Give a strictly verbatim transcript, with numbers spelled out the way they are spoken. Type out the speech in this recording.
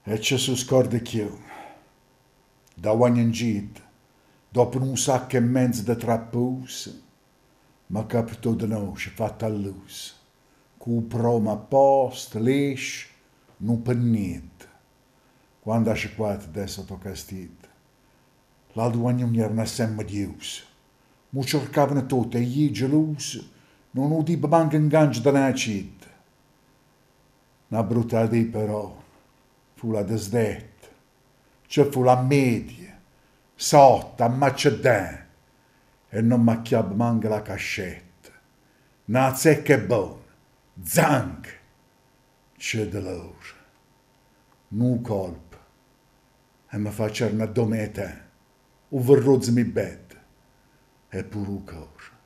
E ci si scorda più. Da ogni in gita, dopo un sacco e mezzo di trappus, ma capitò di noi, fatta a luz, cu promo a posto, liscio, non per niente. Quando ha sciacquato adesso tocca stita, la duagna era una semma di us. Mu cercavano tutti e gli gelosi non udiva manco in gancio da una città. Una brutta di però fu la disdetta, ci fu la media, sotto a macedè e non macchiava manco la cascetta. Una zecca buona, zanca, c'è di loro. Non colpa e mi faceva una dometa, o verrozzi mi bed e pure un cor.